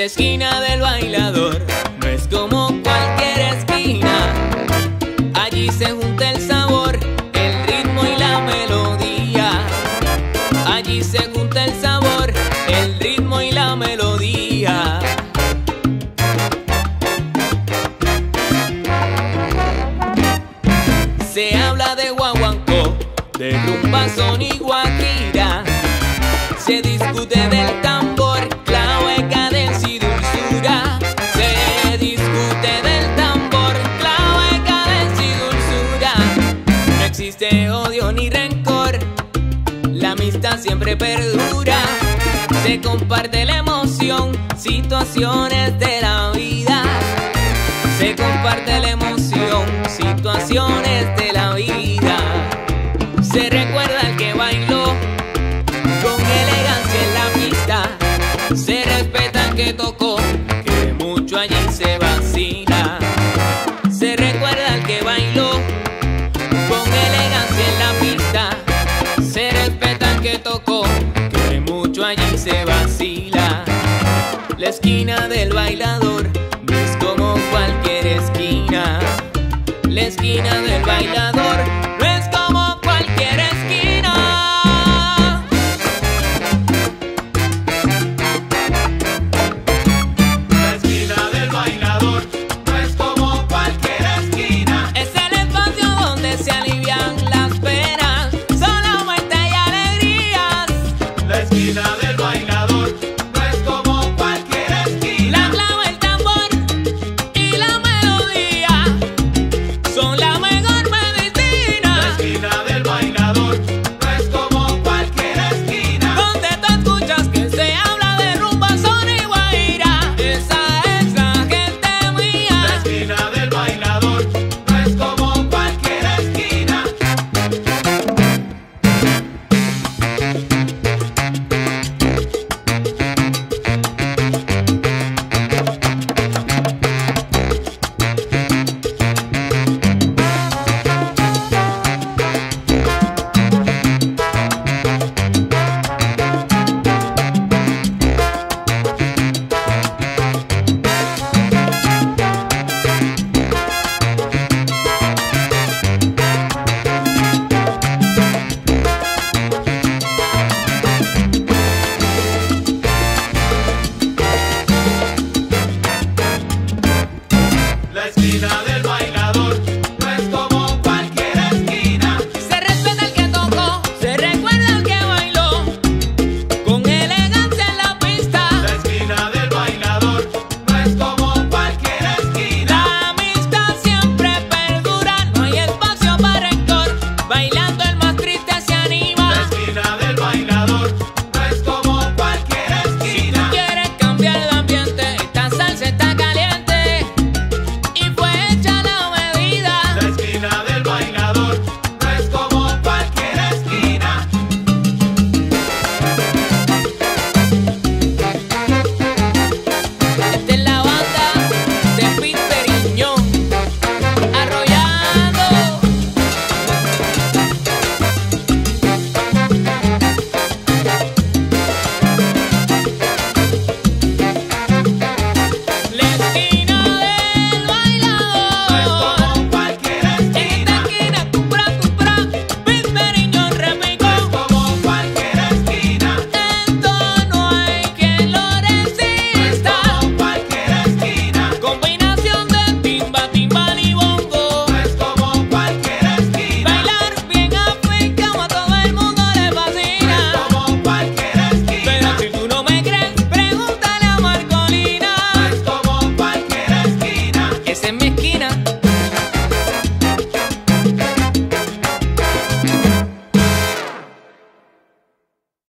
esquina del bailador no es como cualquier esquina. Allí se junta el sabor, el ritmo y la melodía. Allí se junta el sabor, el ritmo y la melodía. Se habla de guaguancó, de rumba, son y guajira. Se discute del tambor, clave, cadencia y dulzura. Se discute del tambor, clave, cadencia y dulzura. No existe odio ni rencor, la amistad siempre perdura. Se comparte la emoción, situaciones de la vida. Se comparte la emoción, situaciones de la vida. Se recuerda al que bailó con elegancia en la pista. Se respeta al que tocó, que mucho allí se vacila. Se recuerda al que bailó con elegancia en la pista. Se respeta al que tocó, que mucho allí se vacila. La esquina del bailador no es como cualquier esquina. La esquina del bailador